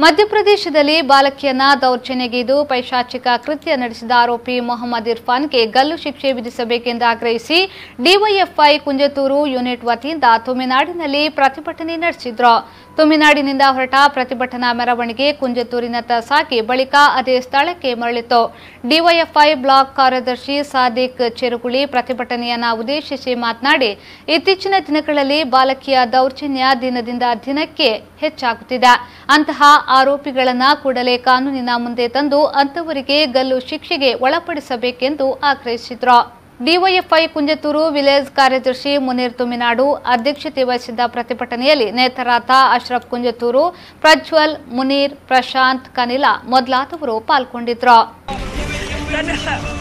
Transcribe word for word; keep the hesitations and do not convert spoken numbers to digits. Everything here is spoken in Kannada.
ಮಧ್ಯಪ್ರದೇಶದಲ್ಲಿ ಬಾಲಕಿಯನ್ನ ದೌರ್ಜನ್ಯಗೈದು ಪೈಶಾಚಿಕ ಕೃತ್ಯ ನಡೆಸಿದ ಆರೋಪಿ ಮೊಹಮ್ಮದ್ ಇರ್ಫಾನ್ಗೆ ಗಲ್ಲು ಶಿಕ್ಷೆ ವಿಧಿಸಬೇಕೆಂದು ಆಗ್ರಹಿಸಿ ಡಿವೈಎಫ್ಐ ಕುಂಜತೂರು ಯೂನಿಟ್ ವತಿಯಿಂದ ತುಮಿನಾಡಿನಲ್ಲಿ ಪ್ರತಿಭಟನೆ ನಡೆಸಿದ್ರು. ತುಮಿನಾಡಿನಿಂದ ಹೊರಟ ಪ್ರತಿಭಟನಾ ಮೆರವಣಿಗೆ ಕುಂಜತೂರಿನತ್ತ ಸಾಗಿ ಬಳಿಕ ಅದೇ ಸ್ಥಳಕ್ಕೆ ಮರಳಿತು. ಡಿವೈಎಫ್ಐ ಬ್ಲಾಕ್ ಕಾರ್ಯದರ್ಶಿ ಸಾದಿಕ್ ಚೆರುಗುಳಿ ಪ್ರತಿಭಟನೆಯನ್ನ ಉದ್ದೇಶಿಸಿ ಮಾತನಾಡಿ, ಇತ್ತೀಚಿನ ದಿನಗಳಲ್ಲಿ ಬಾಲಕಿಯ ದೌರ್ಜನ್ಯ ದಿನದಿಂದ ದಿನಕ್ಕೆ ಹೆಚ್ಚಾಗುತ್ತಿದೆ. ಅಂತಹ ಆರೋಪಿಗಳನ್ನ ಕೂಡಲೇ ಕಾನೂನಿನ ಮುಂದೆ ತಂದು ಅಂತವರಿಗೆ ಗಲ್ಲು ಶಿಕ್ಷೆಗೆ ಒಳಪಡಿಸಬೇಕೆಂದು ಆಗ್ರಹಿಸಿದರು. ಡಿವೈಎಫ್ಐ ಕುಂಜತೂರು ವಿಲೇಜ್ ಕಾರ್ಯದರ್ಶಿ ಮುನೀರ್ ತುಮಿನಾಡು ಅಧ್ಯಕ್ಷತೆ ವಹಿಸಿದ್ದ ಪ್ರತಿಭಟನೆಯಲ್ಲಿ ನೇತರಾದ ಅಶ್ರಫ್ ಕುಂಜತೂರು, ಪ್ರಜ್ವಲ್, ಮುನೀರ್, ಪ್ರಶಾಂತ್, ಕನಿಲಾ ಮೊದಲಾದವರು ಪಾಲ್ಗೊಂಡಿದ್ದರು.